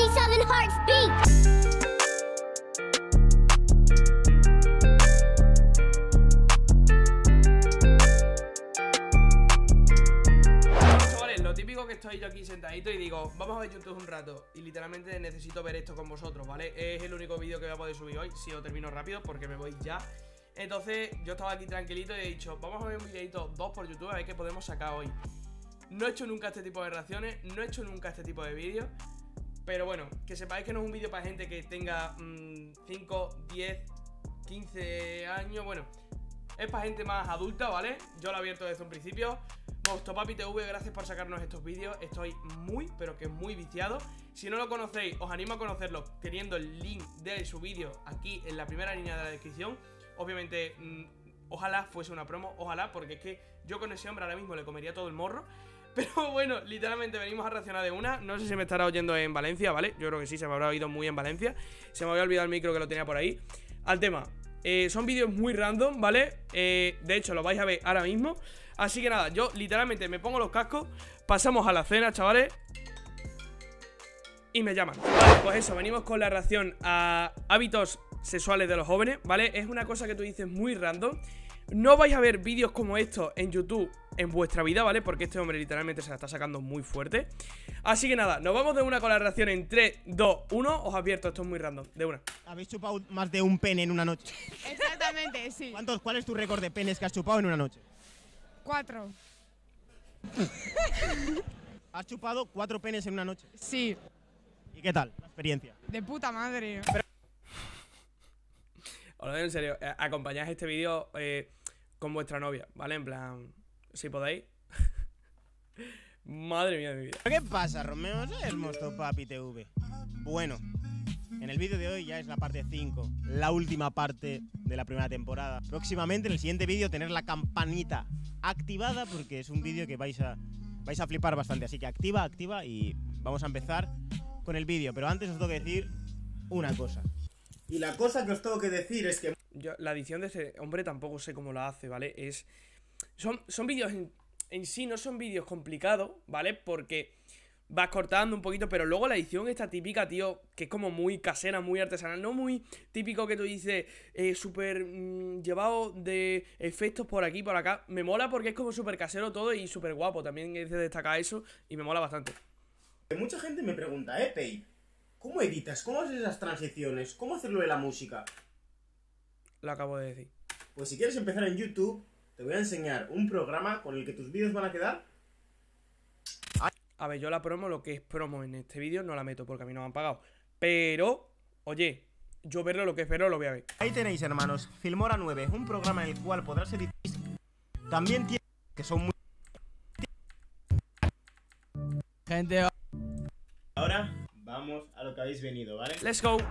27 hearts beat. Chavales, lo típico que estoy yo aquí sentadito y digo, vamos a ver YouTube un rato. Y literalmente necesito ver esto con vosotros, ¿vale? Es el único vídeo que voy a poder subir hoy, si lo termino rápido, porque me voy ya. Entonces yo estaba aquí tranquilito y he dicho, vamos a ver un videito 2 por YouTube a ver qué podemos sacar hoy. No he hecho nunca este tipo de reacciones, no he hecho nunca este tipo de vídeos. Pero bueno, que sepáis que no es un vídeo para gente que tenga 5, 10, 15 años. Bueno, es para gente más adulta, ¿vale? Yo lo he abierto desde un principio. Mostopapi TV, gracias por sacarnos estos vídeos. Estoy muy, pero que muy viciado. Si no lo conocéis, os animo a conocerlo teniendo el link de su vídeo aquí en la primera línea de la descripción. Obviamente, ojalá fuese una promo, ojalá, porque es que yo con ese hombre ahora mismo le comería todo el morro. Pero bueno, literalmente venimos a reaccionar de una. No sé si me estará oyendo en Valencia, ¿vale? Yo creo que sí, se me habrá oído muy en Valencia. Se me había olvidado el micro que lo tenía por ahí. Al tema, son vídeos muy random, ¿vale? De hecho, lo vais a ver ahora mismo. Así que nada, yo literalmente me pongo los cascos. Pasamos a la cena, chavales. Y me llaman. Vale, pues eso, venimos con la reacción a hábitos sexuales de los jóvenes, ¿vale? Es una cosa que tú dices muy random. No vais a ver vídeos como estos en YouTube en vuestra vida, ¿vale? Porque este hombre literalmente se la está sacando muy fuerte. Así que nada, nos vamos de una con la reacción en 3, 2, 1. Os advierto, esto es muy random, de una. ¿Habéis chupado más de un pene en una noche? Exactamente, sí. ¿Cuál es tu récord de penes que has chupado en una noche? 4. ¿Has chupado 4 penes en una noche? Sí. ¿Y qué tal la experiencia? De puta madre. Os lo digo en serio, acompañad este vídeo con vuestra novia, ¿vale? En plan, si podéis. Madre mía de mi vida. ¿Qué pasa, Romeo? Es Mostopapi TV. Bueno, en el vídeo de hoy ya es la parte 5, la última parte de la primera temporada. Próximamente, en el siguiente vídeo, tener la campanita activada, porque es un vídeo que vais a flipar bastante. Así que activa y vamos a empezar con el vídeo. Pero antes os tengo que decir una cosa. Y la cosa que os tengo que decir es que yo, la edición de este hombre tampoco sé cómo la hace, ¿vale? Son vídeos en sí, no son vídeos complicados, ¿vale? Porque vas cortando un poquito, pero luego la edición esta típica, tío, que es como muy casera, muy artesanal, no muy típico que tú dices, súper llevado de efectos por aquí, por acá. Me mola porque es como súper casero todo y súper guapo, también es de destacar eso y me mola bastante. mucha gente me pregunta, Pei, ¿cómo editas? ¿Cómo haces esas transiciones? ¿Cómo hacerlo de la música? Lo acabo de decir. Pues si quieres empezar en YouTube, te voy a enseñar un programa con el que tus vídeos van a quedar. A ver, yo la promo, lo que es promo en este vídeo, no la meto porque a mí no me han pagado. Pero, oye, yo verlo, lo que es verlo, lo voy a ver. Ahí tenéis, hermanos, Filmora 9, un programa en el cual podrás editar. También tiene que son muy... Gente. Ahora vamos a lo que habéis venido, ¿vale? Let's go.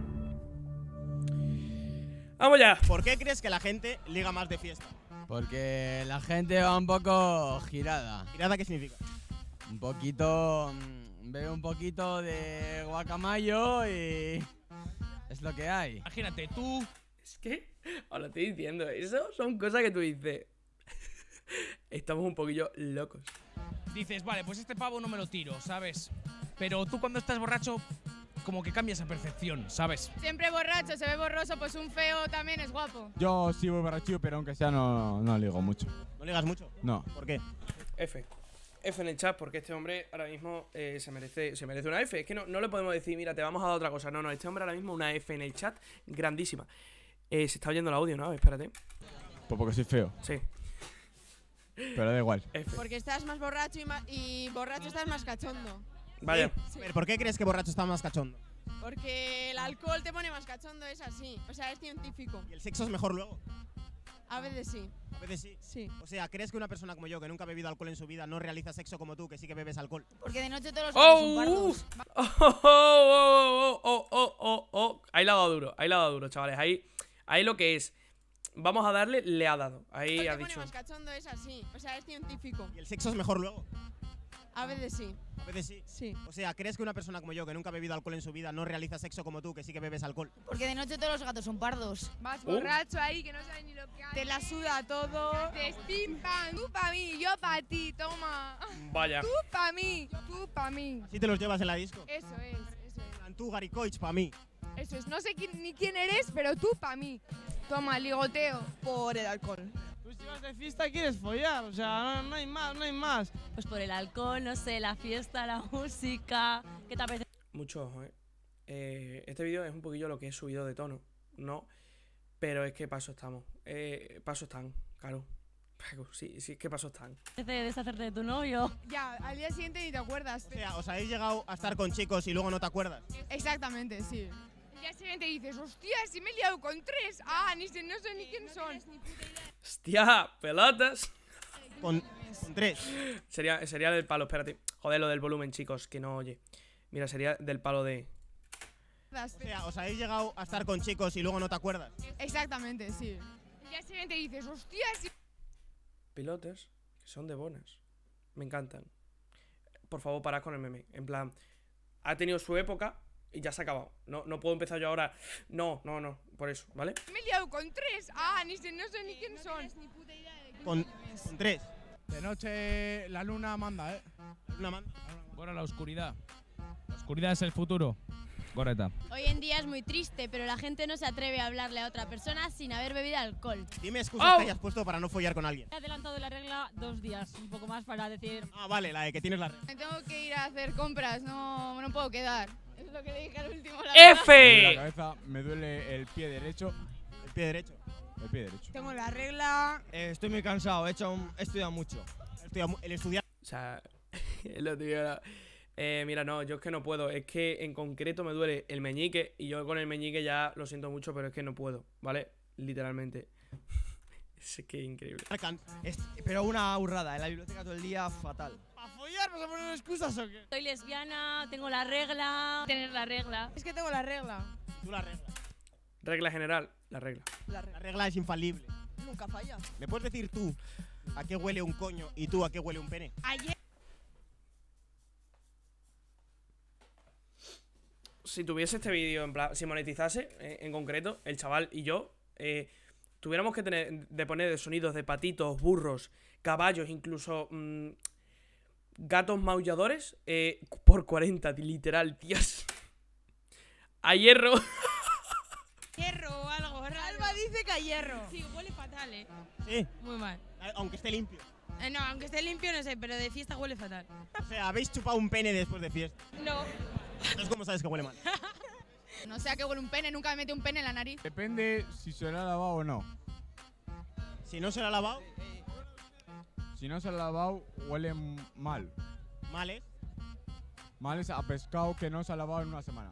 Vamos ya. ¿Por qué crees que la gente liga más de fiesta? Porque la gente va un poco girada. ¿Girada qué significa? Un poquito. Bebe un poquito de guacamayo y. Es lo que hay. Imagínate, tú. Es que, os lo estoy diciendo, eso son cosas que tú dices. Estamos un poquillo locos. Dices, vale, pues este pavo no me lo tiro, ¿sabes? Pero tú cuando estás borracho, como que cambias a percepción, ¿sabes? Siempre borracho, se ve borroso, pues un feo también es guapo. Yo sí voy borracho, pero aunque sea no ligo mucho. ¿No ligas mucho? No. ¿Por qué? F en el chat, porque este hombre ahora mismo se merece una F. Es que no le podemos decir, mira, te vamos a dar otra cosa. No, este hombre ahora mismo una F en el chat grandísima. Se está oyendo el audio, ¿no? Espérate. Pues porque soy feo, Sí. pero da igual. F. Porque estás más borracho y borracho estás más cachondo. Vaya. Sí. A ver, ¿por qué crees que borracho está más cachondo? Porque el alcohol te pone más cachondo, es así. O sea, es científico. ¿Y el sexo es mejor luego? A veces sí. A veces sí. Sí. O sea, ¿crees que una persona como yo, que nunca ha bebido alcohol en su vida, no realiza sexo como tú, que sí que bebes alcohol? Porque de noche todos los gatos son pardos. Ahí le ha dado duro, chavales. Ahí lo que es. Vamos a darle, le ha dado. Ahí Te ha pone dicho. más cachondo, es así. O sea, es científico. ¿Y el sexo es mejor luego? A veces sí. A veces sí. Sí. O sea, ¿crees que una persona como yo, que nunca ha bebido alcohol en su vida, no realiza sexo como tú, que sí que bebes alcohol? Porque de noche todos los gatos son pardos. Vas borracho ahí que no sabes ni lo que hay. Te la suda todo. Te pim pam, tú pa' mí, yo pa' ti, toma. Vaya. Tú pa' mí, tú pa' mí. ¿Así te los llevas en la disco? Eso es la Tú, Garicoich, pa' mí. Eso es, no sé ni quién eres, pero tú pa' mí. Toma, ligoteo. Por el alcohol. Tú si vas de fiesta quieres follar, o sea, no hay más, no hay más. Pues por el alcohol, no sé, la fiesta, la música. ¿Qué te apetece? Mucho ojo, este vídeo es un poquillo lo que he subido de tono, ¿no? Pero es que paso estamos. Paso están, claro. Sí, es que paso están. ¿Te deshacerte de tu novio? Ya, al día siguiente ni te acuerdas. O sea, ¿os habéis llegado a estar con chicos y luego no te acuerdas? Exactamente, sí. El día siguiente dices, hostia, si me he liado con 3. Ah, no sé ni quién son. ¡Hostia! ¡Pelotas! Con 3. Sería del palo, espérate. Joder, lo del volumen, chicos, que no oye. Mira, sería del palo de... O sea, ¿os habéis llegado a estar con chicos y luego no te acuerdas? Exactamente, sí. El día siguiente dices, hostia, si... Pilotes que son de bonas. Me encantan. Por favor, parad con el meme. En plan, ha tenido su época y ya se ha acabado. No puedo empezar yo ahora. No. Por eso, ¿vale? Me he liado con 3. Ah, no sé ni quién son. Con 3. De noche la luna manda, La luna manda. Ahora la oscuridad. La oscuridad es el futuro. Correcta. Hoy en día es muy triste, pero la gente no se atreve a hablarle a otra persona sin haber bebido alcohol. Dime excusas que hayas puesto para no follar con alguien. He adelantado la regla 2 días, un poco más para decir... Ah, vale, la de que tienes la regla. Me tengo que ir a hacer compras, no puedo quedar. Es lo que le dije al último. Me duele ¡F! la cabeza, me duele el pie derecho. El pie derecho. El pie derecho. Tengo la regla. Estoy muy cansado, he estudiado mucho. El estudiante. O sea, lo tío. Mira, no, yo es que no puedo. Es que en concreto me duele el meñique. Y yo con el meñique ya lo siento mucho, pero es que no puedo, ¿vale? Literalmente. Es que es increíble. Pero una burrada, en la biblioteca todo el día, fatal. ¿Para follar vas a poner excusas o qué? Soy lesbiana, tengo la regla... Tener la regla. Es que tengo la regla. Tú la regla. Regla general, la regla. La regla es infalible. Nunca falla. ¿Me puedes decir tú a qué huele un coño y tú a qué huele un pene? Ayer. Si tuviese este vídeo, en plan, si monetizase, en concreto, el chaval y yo, tuviéramos que poner de sonidos de patitos, burros, caballos, incluso gatos maulladores, por 40, literal, tías. A hierro. Hierro o algo raro. Alba dice que a hierro. Sí, huele fatal, Sí. Muy mal. Aunque esté limpio. No, aunque esté limpio no sé, pero de fiesta huele fatal. O sea, ¿habéis chupado un pene después de fiesta? No. Entonces, ¿cómo sabes que huele mal? No sé a qué huele un pene, nunca me mete un pene en la nariz. Depende si se lo ha lavado o no. Si no se lo ha lavado, Si no se lo ha lavado, huele mal. mal, ¿eh? Mal es a pescado que no se ha lavado en una semana.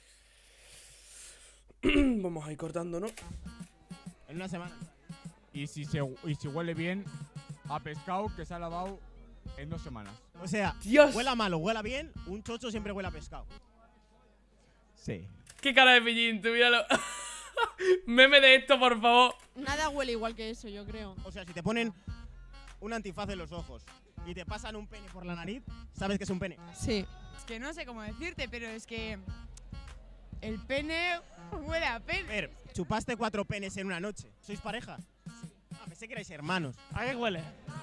Vamos a ir cortando, ¿no? En una semana. Y si huele bien, a pescado que se ha lavado en 2 semanas. O sea, Dios. huela mal o huela bien, un chocho siempre huele a pescado. Sí. ¡Qué cara de pillín, tú míralo! Meme de esto, por favor. Nada huele igual que eso, yo creo. O sea, si te ponen un antifaz en los ojos y te pasan un pene por la nariz, sabes que es un pene. Sí. Es que no sé cómo decirte, pero es que el pene huele a A pene. ver, chupaste 4 penes en una noche. ¿Sois pareja? Ah, pensé que erais hermanos. ¿A qué huele?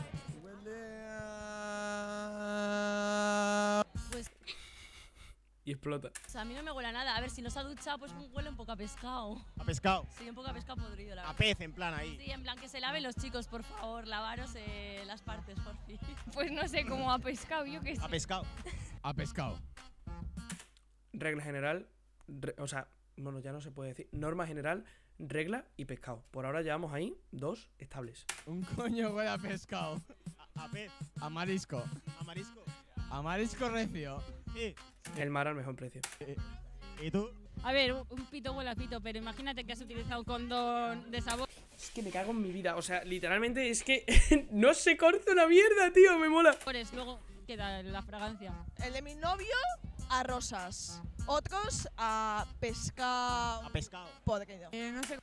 Pues Y explota. a mí no me huele a nada. A ver, si no se ha duchado, pues huele un poco a pescado. A pescado. Sí, un poco a pescado podrido, la A verdad. pez, en plan ahí. Sí, en plan que se laven los chicos, por favor. Lavaros las partes, por fin. Pues no sé, como a pescado, yo qué sé. A pescado. A pescado. Regla general, o sea, bueno, ya no se puede decir. Norma general, regla y pescado. Por ahora llevamos ahí 2 estables. Un coño huele a pescado. A pez. A marisco. A marisco. A marisco recio. Sí. El mar al mejor precio. ¿Y tú? A ver, un pito huele a pito, pero imagínate que has utilizado condón de sabor. Es que me cago en mi vida. O sea, literalmente es que no se corta una mierda, tío. Me mola. Luego queda la fragancia. El de mi novio, a rosas. Otros, a pescado. A pescado. Podrido. No sé.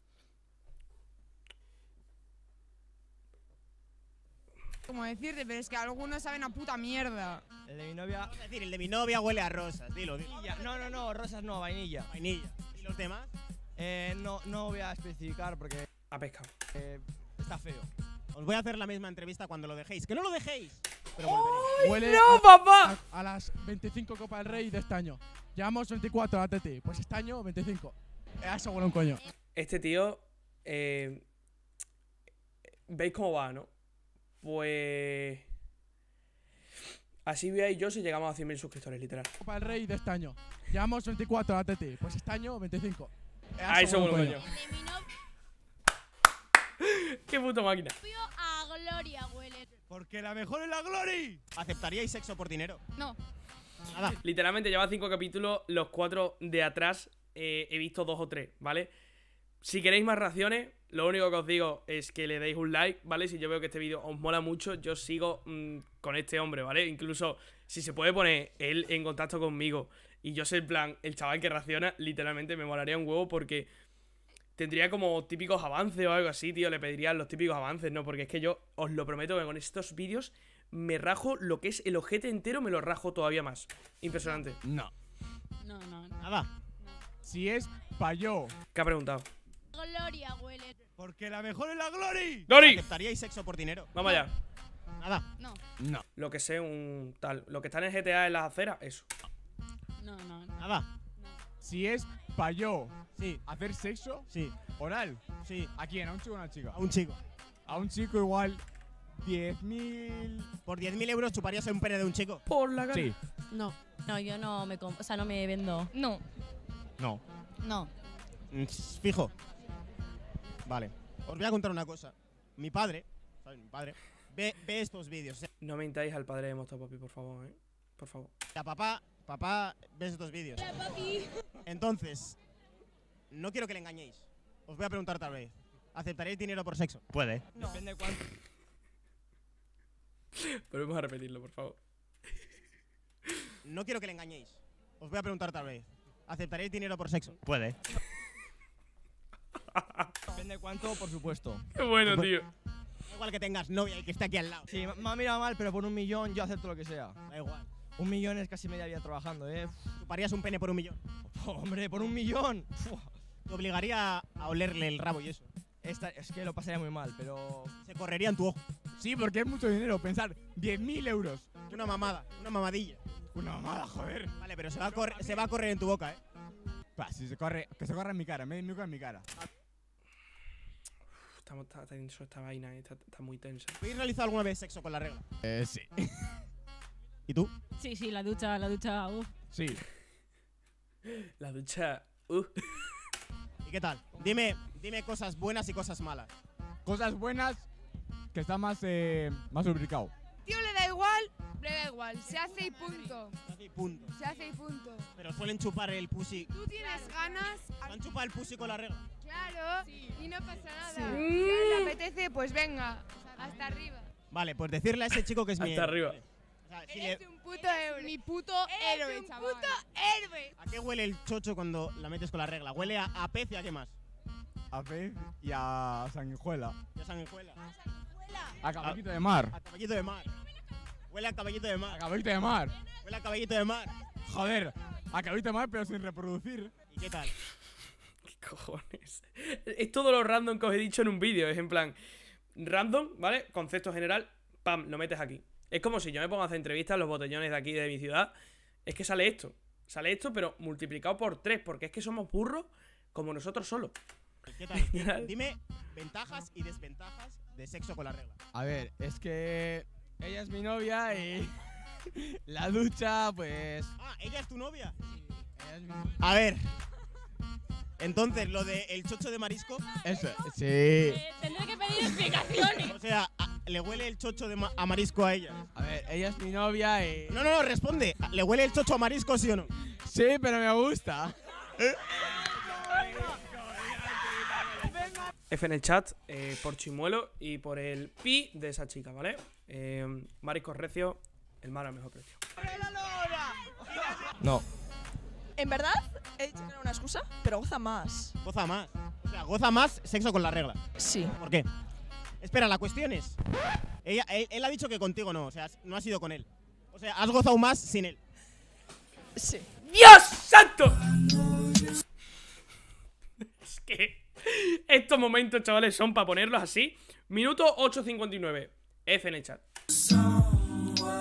Cómo decirte, pero es que algunos saben a puta mierda. El de mi novia, Es decir, el de mi novia huele a rosas. Dilo, dilo. vainilla. No, rosas no, vainilla. Vainilla. ¿Y los demás? No voy a especificar porque A pescado. está feo. Os voy a hacer la misma entrevista cuando lo dejéis. ¡Que no lo dejéis! pero volveré. Huele ¡No, papá! a las 25 Copa del Rey de este año. Llevamos 24 a Teti. Pues este año 25. Eso huele un coño. Este tío, ¿veis cómo va, no? Pues... así veis yo si llegamos a 100.000 suscriptores, literal. Copa del Rey de este año. Llevamos 24 a Teti. Pues este año 25. Eso huele un coño. ¡Qué puta máquina! A Gloria huele. Porque la mejor es la Glory. ¿Aceptaríais sexo por dinero? No. Nada. Literalmente lleva 5 capítulos, los 4 de atrás he visto 2 o 3, ¿vale? Si queréis más reacciones, lo único que os digo es que le deis un like, ¿vale? Si yo veo que este vídeo os mola mucho, yo sigo con este hombre, ¿vale? Incluso si se puede poner él en contacto conmigo y yo sé el plan, el chaval que reacciona, literalmente me molaría un huevo porque tendría como típicos avances o algo así, tío. Le pediría los típicos avances, ¿no? Porque es que yo os lo prometo que con estos vídeos me rajo lo que es el ojete entero, me lo rajo todavía más. Impresionante. No. No. Nada. Si es pa' yo. ¿Qué ha preguntado? Gloria huele. Porque la mejor es la Glory. ¡Glory! ¿Aceptaríais sexo por dinero? Vamos allá. Nada. No. No. Lo que sé, un tal. Lo que está en el GTA en las aceras, eso. No. Nada. Si es pa' yo. Sí. Hacer sexo Sí. oral. Sí. ¿A quién? ¿A un chico o a una chica? A un chico. A un chico igual 10.000. ¿Por 10.000 euros chuparías un pene de un chico? Por la cara. Sí. No, yo no me o sea, no me vendo. No. No. No. Fijo. Vale. Os voy a contar una cosa. Mi padre, ¿sabes? Mi padre, ve estos vídeos. No mentáis al padre de Mostopapi, por favor, Por favor. O sea, papá, ve estos vídeos. Entonces, no quiero que le engañéis. Os voy a preguntar tal vez. ¿Aceptaréis dinero por sexo? Puede. No. Depende de cuánto. Pero vamos a repetirlo, por favor. No quiero que le engañéis. Os voy a preguntar tal vez. ¿Aceptaréis dinero por sexo? Puede. Depende de cuánto, por supuesto. Qué bueno, tío. Da igual que tengas novia y que esté aquí al lado. Sí, me ha mirado mal, pero por 1 millón yo acepto lo que sea. Da igual. 1 millón es casi media vida trabajando, ¿Chuparías un pene por 1 millón? Hombre, por 1 millón. Te obligaría a olerle el rabo y eso. Es que lo pasaría muy mal, pero... Se correría en tu ojo. Sí, porque es mucho dinero. Pensar 10.000 euros. Una mamada, una mamadilla. Una mamada, joder. Vale, pero se va a correr en tu boca, Si se corre, que se corra en mi cara. Me en mi cara. Está tenso esta vaina, está muy tensa. ¿Habéis realizado alguna vez sexo con la regla? Sí. ¿Y tú? Sí, la ducha, Sí. La ducha, ¿Y qué tal? Dime cosas buenas y cosas malas. Cosas buenas, que está más lubricado. Tío, le da igual. Se hace y punto. Se hace y punto. Se hace y punto. Pero suelen chupar el pussy. Tú tienes ganas. ¿Han chupado el pussy con la regla? Claro. Y no pasa nada. Sí. Si le apetece, pues venga. Hasta arriba. Vale, pues decirle a ese chico que es mi hasta arriba. Vale. O sea, si Eres le- un puto héroe. Mi puto héroe, un chaval. puto héroe. ¿A qué huele el chocho cuando la metes con la regla? ¿Huele a pez y a qué más? A pez y a sanguijuela. Y a sanguijuela. A caballito de mar. A caballito de mar. Huele a caballito de A mar. caballito de mar. Huele a caballito de mar. Joder. A caballito de mar, pero sin reproducir. ¿Y qué tal? ¿Qué cojones? Es todo lo random que os he dicho en un vídeo. Es en plan, random, ¿vale? Concepto general, pam, lo metes aquí. Es como si yo me pongo a hacer entrevistas a los botellones de aquí de mi ciudad. Es que sale esto. Sale esto, pero multiplicado por 3. Porque es que somos burros como nosotros solos. ¿Qué tal? Dime ventajas y desventajas de sexo con la regla. A ver, es que ella es mi novia y la ducha, pues... Ah, ¿ella es tu novia? Ella es mi... A ver. Entonces, lo de el chocho de marisco. Eso, sí. Tendré que pedir explicaciones. O sea, ¿le huele el chocho a marisco a ella? A ver, ella es mi novia y... No, responde. ¿Le huele el chocho a marisco, sí o no? Sí, pero me gusta. F en el chat, por Chimuelo y por el pi de esa chica, ¿vale? Marisco recio, el mar al mejor precio. No. En verdad, he dicho que era una excusa, pero goza más. Goza más. O sea, goza más sexo con la regla. Sí. ¿Por qué? Espera, la cuestión es... Él ha dicho que contigo no, o sea, no has ido con él. O sea, has gozado más sin él. Sí. ¡Dios santo! Es que estos momentos, chavales, son para ponerlos así. Minuto 8:59. F en el chat.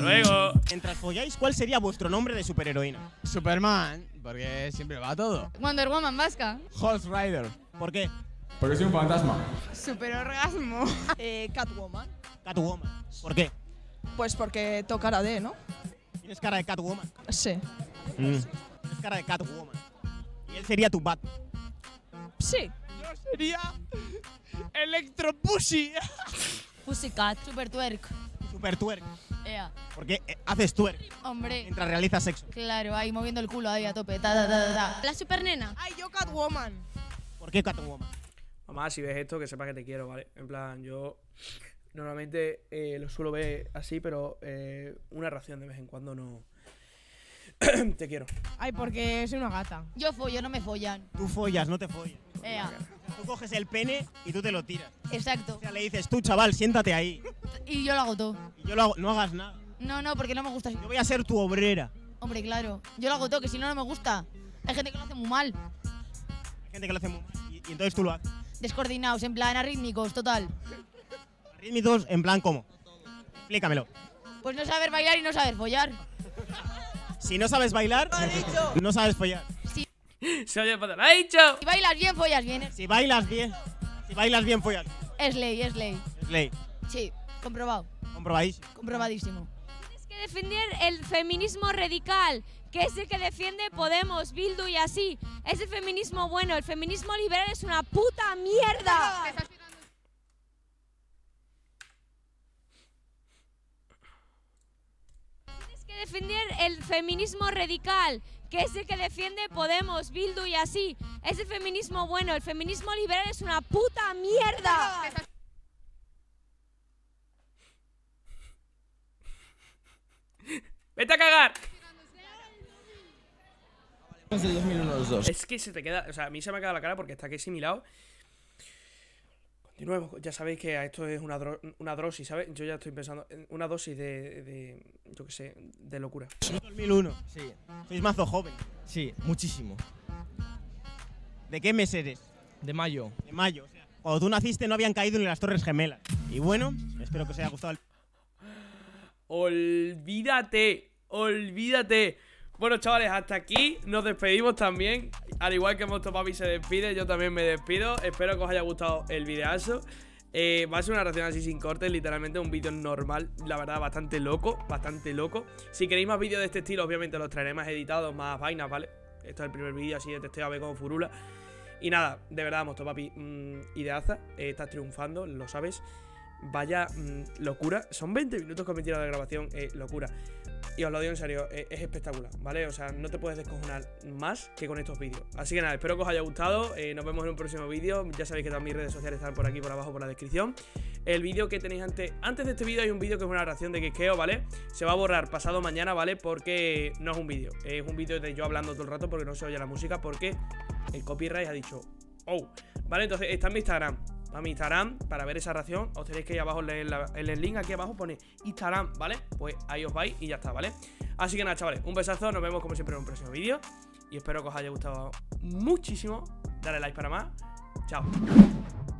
luego. Mientras folláis, ¿cuál sería vuestro nombre de superheroína? Superman, porque siempre va todo. Wonder Woman vasca. Horse Rider. ¿Por qué? Porque soy un fantasma. Super orgasmo. Catwoman. Catwoman. ¿Por qué? Pues porque tocará de, ¿no? Tienes cara de Catwoman. Sí. Tienes cara de Catwoman. Y él sería tu Batman. Sí. Yo sería Electro Pussy. Pussycat. Super twerk. Super twerk. Ea. Porque haces twerk Hombre. mientras realizas sexo. Claro, ahí moviendo el culo ahí a tope. Ta, ta, ta, ta. La super nena. Ay, yo Catwoman. ¿Por qué Catwoman? Mamá, si ves esto, que sepas que te quiero, ¿vale? En plan, yo normalmente lo suelo ver así, pero una ración de vez en cuando no. Te quiero. Ay, porque soy una gata. Yo follo, no me follan. Tú follas, no te follas. Ea. Tú coges el pene y tú te lo tiras. Exacto. O sea, le dices, tú chaval, siéntate ahí. Y yo lo hago todo. Y yo lo hago, no hagas nada. No, porque no me gusta así. Yo voy a ser tu obrera. Hombre, claro. Yo lo hago todo, que si no, no me gusta. Hay gente que lo hace muy mal. Hay gente que lo hace muy mal. Y entonces tú lo haces. Descoordinados, en plan arrítmicos, total. Rítmicos, en plan, ¿cómo? Explícamelo. Pues no saber bailar y no saber follar. Si no sabes bailar, no sabes follar. Se oye para. ¡Lo ha dicho! Si bailas bien, follas bien. Si bailas bien, follas. Es ley, es ley. Es ley. Sí, comprobado. Comprobadísimo. Comprobadísimo. Tienes que defender el feminismo radical, que es el que defiende Podemos, Bildu y así. Es el feminismo bueno, el feminismo liberal es una puta mierda. Tienes que defender el feminismo radical, que es el que defiende Podemos, Bildu y así. Es el feminismo bueno, el feminismo liberal es una puta mierda. ¡Vete a cagar! Es del 2001 los dos. Es que se te queda. O sea, a mí se me ha quedado la cara porque está aquí asimilado. Continuemos. Ya sabéis que esto es una dosis, ¿sabes? Yo ya estoy pensando en una dosis de yo qué sé, de locura. 2001. Sí. Sois mazo joven. Sí, muchísimo. ¿De qué mes eres? De mayo. De mayo. O sea, cuando tú naciste no habían caído ni las Torres Gemelas. Y bueno, espero que os haya gustado el... Olvídate. Bueno, chavales, hasta aquí nos despedimos también. Al igual que Mostopapi se despide, yo también me despido. Espero que os haya gustado el videazo. Va a ser una reacción así sin cortes, literalmente un vídeo normal, la verdad, bastante loco. Si queréis más vídeos de este estilo, obviamente los traeré más editados, más vainas, ¿vale? Esto es el primer vídeo así de testeo a ver con Furula. Y nada, de verdad, Mostopapi, ideaza, estás triunfando, lo sabes. Vaya locura, son 20 minutos que me he tirado de grabación, locura. Y os lo digo en serio, es espectacular, ¿vale? O sea, no te puedes descojonar más que con estos vídeos. Así que nada, espero que os haya gustado, nos vemos en un próximo vídeo. Ya sabéis que todas mis redes sociales están por aquí, por abajo, por la descripción. El vídeo que tenéis antes de este vídeo hay un vídeo que es una reacción de Quisqueo, ¿vale? Se va a borrar pasado mañana, ¿vale? Porque no es un vídeo, es un vídeo de yo hablando todo el rato porque no se oye la música, porque el copyright ha dicho, oh, ¿vale? Entonces está en mi Instagram. A mi Instagram, para ver esa ración, os tenéis que ir abajo en el link, aquí abajo pone Instagram, ¿vale? Pues ahí os vais y ya está, ¿vale? Así que nada, chavales, un besazo, nos vemos como siempre en un próximo vídeo. Y espero que os haya gustado muchísimo. Dale like para más. Chao.